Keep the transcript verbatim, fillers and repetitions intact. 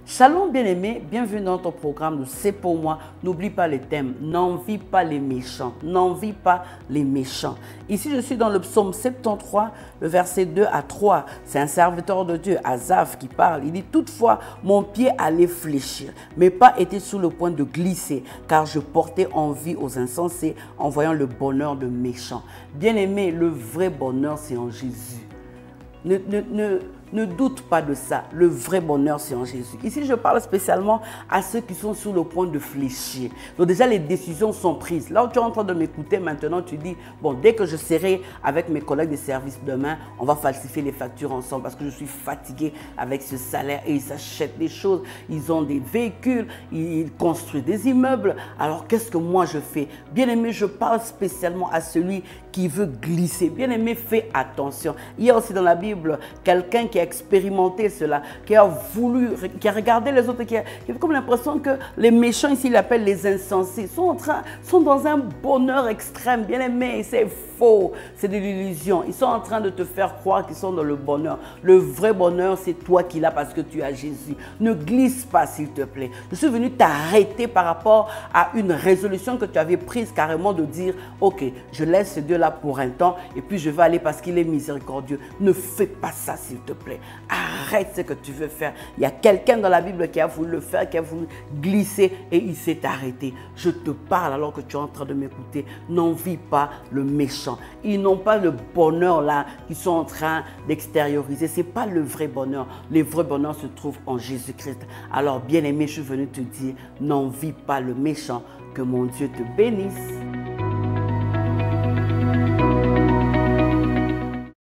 Shalom bien-aimé, bienvenue dans ton programme de C'est pour moi. N'oublie pas les thèmes, n'envie pas les méchants, n'envie pas les méchants. Ici, je suis dans le psaume soixante-treize, le verset deux à trois. C'est un serviteur de Dieu, Asaph, qui parle. Il dit, toutefois, mon pied allait fléchir, mes pas étaient sur le point de glisser, car je portais envie aux insensés en voyant le bonheur de méchants. Bien-aimé, le vrai bonheur, c'est en Jésus. Ne, ne, ne, ne doute pas de ça. Le vrai bonheur, c'est en Jésus. Ici, je parle spécialement à ceux qui sont sur le point de fléchir. Donc déjà, les décisions sont prises. Là où tu es en train de m'écouter maintenant, tu dis, bon, dès que je serai avec mes collègues de service demain, on va falsifier les factures ensemble parce que je suis fatigué avec ce salaire et ils s'achètent des choses. Ils ont des véhicules, ils construisent des immeubles. Alors, qu'est-ce que moi je fais? Bien-aimé, je parle spécialement à celui qui veut glisser. Bien-aimé, fais attention. Il y a aussi dans la Bible quelqu'un qui a expérimenté cela, qui a voulu, qui a regardé les autres, qui a, qui a comme l'impression que les méchants ici, il appelle les insensés, sont, en train, sont dans un bonheur extrême. Bien-aimé, c'est faux, c'est de l'illusion. Ils sont en train de te faire croire qu'ils sont dans le bonheur. Le vrai bonheur, c'est toi qui l'as parce que tu as Jésus. Ne glisse pas, s'il te plaît. Je suis venu t'arrêter par rapport à une résolution que tu avais prise carrément de dire, ok, je laisse ce Dieu-là pour un temps et puis je vais aller parce qu'il est miséricordieux. Ne fais pas ça, s'il te plaît. Arrête ce que tu veux faire. Il y a quelqu'un dans la Bible qui a voulu le faire, qui a voulu glisser et il s'est arrêté. Je te parle alors que tu es en train de m'écouter. N'envie pas le méchant. Ils n'ont pas le bonheur là qu'ils sont en train d'extérioriser. Ce n'est pas le vrai bonheur. Le vrai bonheur se trouve en Jésus-Christ. Alors bien aimé, je suis venu te dire, n'envie pas le méchant. Que mon Dieu te bénisse.